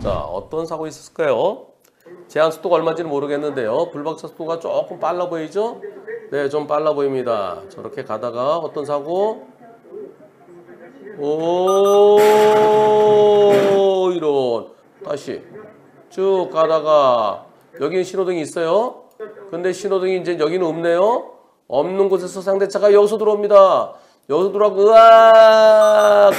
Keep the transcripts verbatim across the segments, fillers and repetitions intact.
자, 어떤 사고 있었을까요? 제한 속도가 얼마인지는 모르겠는데요. 불박차 속도가 조금 빨라 보이죠? 네, 좀 빨라 보입니다. 저렇게 가다가 어떤 사고? 오, 이런. 다시 쭉 가다가 여기는 신호등이 있어요. 근데 신호등이 이제 여기는 없네요. 없는 곳에서 상대차가 여기서 들어옵니다. 여기서 들어가고 으아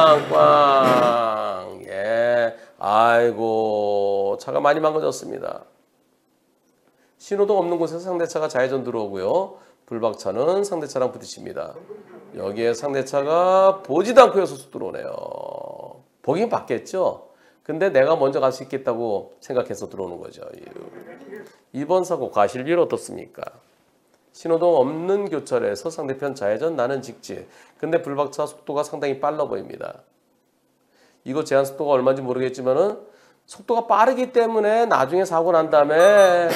꽝꽝. 예, 아이고 차가 많이 망가졌습니다. 신호등 없는 곳에서 상대차가 좌회전 들어오고요. 불박차는 상대차랑 부딪힙니다. 여기에 상대차가 보지도 않고 여기서 쑥 들어오네요. 보긴 봤겠죠. 근데 내가 먼저 갈 수 있겠다고 생각해서 들어오는 거죠. 이번 사고 과실비율 어떻습니까? 신호등 없는 교차로에서 상대편 좌회전, 나는 직진. 근데 불박차 속도가 상당히 빨라 보입니다. 이거 제한 속도가 얼마인지 모르겠지만은 속도가 빠르기 때문에 나중에 사고 난 다음에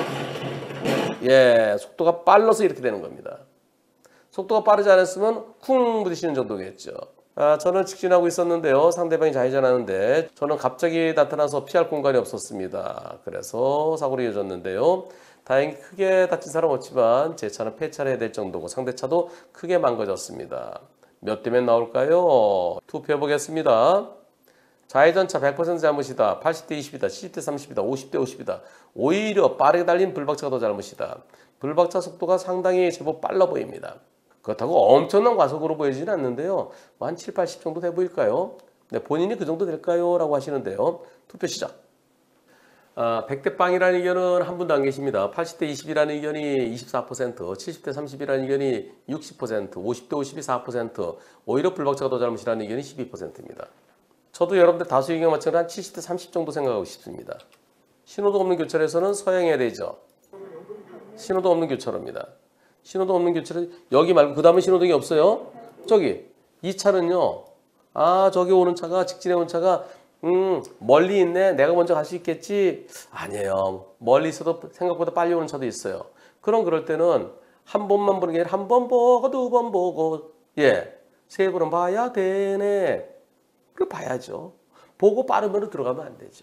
예, 속도가 빨라서 이렇게 되는 겁니다. 속도가 빠르지 않았으면 쿵 부딪히는 정도겠죠. 아, 저는 직진하고 있었는데요. 상대방이 좌회전하는데 저는 갑자기 나타나서 피할 공간이 없었습니다. 그래서 사고로 이어졌는데요. 다행히 크게 다친 사람 없지만 제 차는 폐차를 해야 될 정도고 상대차도 크게 망가졌습니다. 몇 대면 나올까요? 투표해 보겠습니다. 좌회전차 백 퍼센트 잘못이다. 팔십 대 이십이다. 칠십 대 삼십이다. 오십 대 오십이다. 오히려 빠르게 달린 불박차가 더 잘못이다. 불박차 속도가 상당히 제법 빨라 보입니다. 그렇다고 엄청난 과속으로 보이지는 않는데요. 한 칠, 팔십 정도 돼 보일까요? 네, 본인이 그 정도 될까요? 라고 하시는데요. 투표 시작. 아, 백 대 빵이라는 의견은 한 분도 안 계십니다. 팔십 대 이십이라는 의견이 이십사 퍼센트, 칠십 대 삼십이라는 의견이 육십 퍼센트, 오십 대 오십이 사 퍼센트, 오히려 불박차가 더 잘못이라는 의견이 십이 퍼센트입니다. 저도 여러분들 다수 의견 맞춰서 한 칠십 대 삼십 정도 생각하고 싶습니다. 신호등 없는 교차로에서는 서행해야 되죠. 신호등 없는 교차로입니다. 신호등 없는 교차로 여기 말고 그 다음에 신호등이 없어요. 저기 이 차는요. 아 저기 오는 차가 직진해 오는 차가 음 멀리 있네. 내가 먼저 갈 수 있겠지. 아니에요. 멀리 있어도 생각보다 빨리 오는 차도 있어요. 그럼 그럴 때는 한 번만 보는 게 아니라 한 번 보고 두 번 보고 예 세 번은 봐야 되네. 그 봐야죠. 보고 빠르면 들어가면 안 되죠.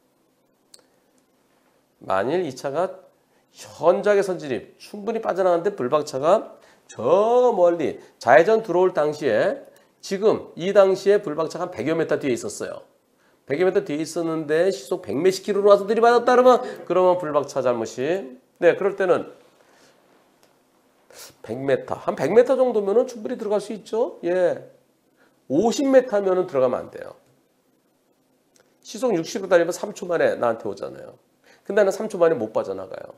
만일 이 차가 현저하게 선진입 충분히 빠져나가는데 불박차가 저 멀리 좌회전 들어올 당시에 지금 이 당시에 불박차가 한 백여 미터 뒤에 있었어요. 백여 미터 뒤에 있었는데 시속 백 몇십 킬로로 와서 들이받았다 그러면 그러면 불박차 잘못이 네 그럴 때는 백 미터 한 백 미터 정도면은 충분히 들어갈 수 있죠. 예, 오십 미터면은 들어가면 안 돼요. 시속 육십으로 달리면 삼 초 만에 나한테 오잖아요. 근데 나는 삼 초 만에 못 빠져나가요.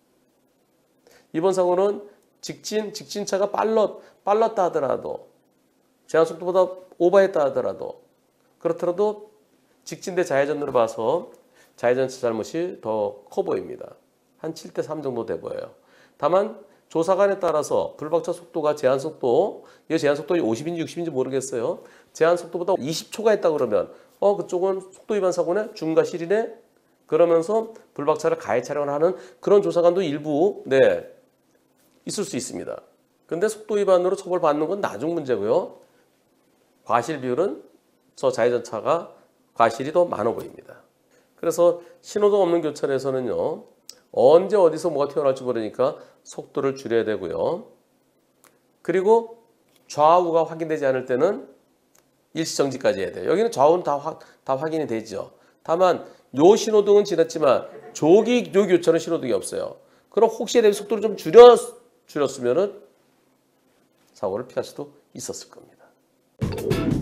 이번 사고는 직진, 직진차가 빨랐, 빨랐다 하더라도 제한 속도보다 오버했다 하더라도 그렇더라도 직진 대 좌회전으로 봐서 좌회전차 잘못이 더 커 보입니다. 한 칠 대 삼 정도 돼 보여요. 다만 조사관에 따라서 불박차 속도가 제한 속도, 이 제한 속도가 오십인지 육십인지 모르겠어요. 제한 속도보다 이십 초가 했다 그러면 어 그쪽은 속도 위반 사고네, 중과실이네. 그러면서 불박차를 가해 촬영을 하는 그런 조사관도 일부 네 있을 수 있습니다. 근데 속도 위반으로 처벌받는 건 나중 문제고요. 과실 비율은 저 좌회전차가 과실이 더 많아 보입니다. 그래서 신호등 없는 교차로에서는요. 언제 어디서 뭐가 튀어나올지 모르니까 속도를 줄여야 되고요. 그리고 좌우가 확인되지 않을 때는 일시정지까지 해야 돼요. 여기는 좌우는 다, 화, 다 확인이 되죠. 다만 요 신호등은 지났지만 저기 요 교차로는 신호등이 없어요. 그럼 혹시에 대해 속도를 좀 줄여, 줄였으면은 사고를 피할 수도 있었을 겁니다.